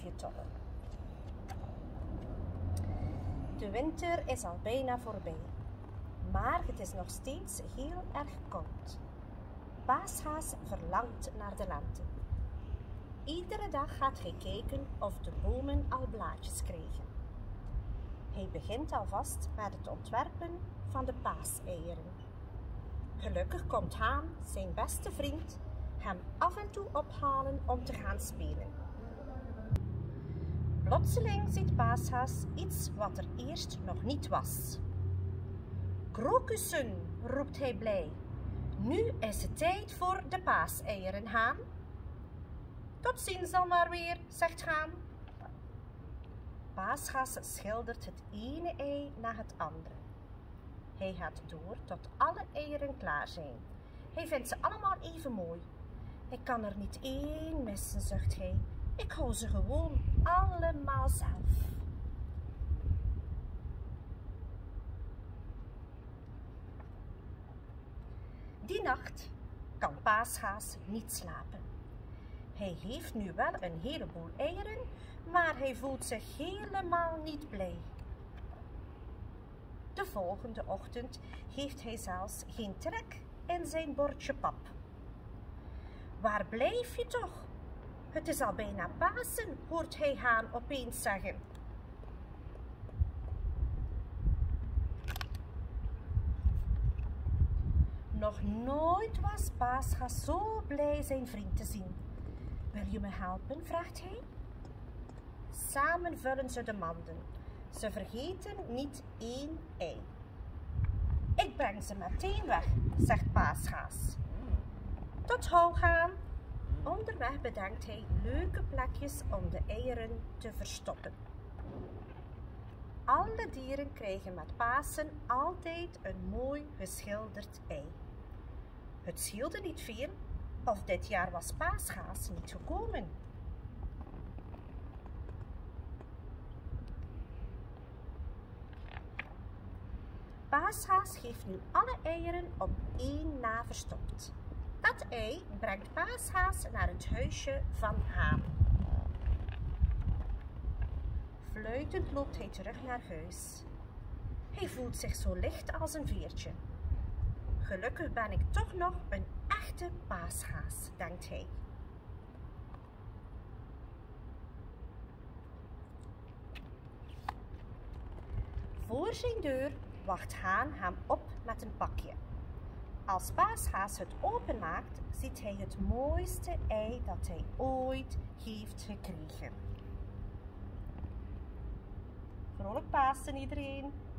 België-tollen. De winter is al bijna voorbij, maar het is nog steeds heel erg koud. Paashaas verlangt naar de lente. Iedere dag gaat hij kijken of de bomen al blaadjes krijgen. Hij begint alvast met het ontwerpen van de paaseieren. Gelukkig komt Haan, zijn beste vriend, hem af en toe ophalen om te gaan spelen. Plotseling ziet Paashaas iets wat er eerst nog niet was. Krokussen, roept hij blij. Nu is het tijd voor de paaseieren, Haan. Tot ziens dan maar weer, zegt Haan. Paashaas schildert het ene ei na het andere. Hij gaat door tot alle eieren klaar zijn. Hij vindt ze allemaal even mooi. Ik kan er niet één missen, zucht hij. Ik hou ze gewoon allemaal zelf. Die nacht kan Paashaas niet slapen. Hij heeft nu wel een heleboel eieren, maar hij voelt zich helemaal niet blij. De volgende ochtend heeft hij zelfs geen trek in zijn bordje pap. Waar blijf je toch? Het is al bijna Pasen, hoort hij Haan opeens zeggen. Nog nooit was Paashaas zo blij zijn vriend te zien. Wil je me helpen? Vraagt hij. Samen vullen ze de manden. Ze vergeten niet één ei. Ik breng ze meteen weg, zegt Paashaas. Tot gauw, Haan. Onderweg bedenkt hij leuke plekjes om de eieren te verstoppen. Alle dieren krijgen met Pasen altijd een mooi geschilderd ei. Het scheelde niet veel, of dit jaar was Paashaas niet gekomen. Paashaas heeft nu alle eieren op één na verstopt. Dat ei brengt Paashaas naar het huisje van Haan. Fluitend loopt hij terug naar huis. Hij voelt zich zo licht als een veertje. Gelukkig ben ik toch nog een echte paashaas, denkt hij. Voor zijn deur wacht Haan hem op met een pakje. Als Paashaas het openmaakt, ziet hij het mooiste ei dat hij ooit heeft gekregen. Vrolijk Pasen iedereen!